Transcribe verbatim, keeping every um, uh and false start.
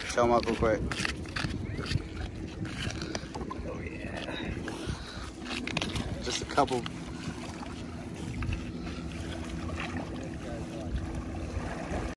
Show them up real quick. Oh yeah. Just a couple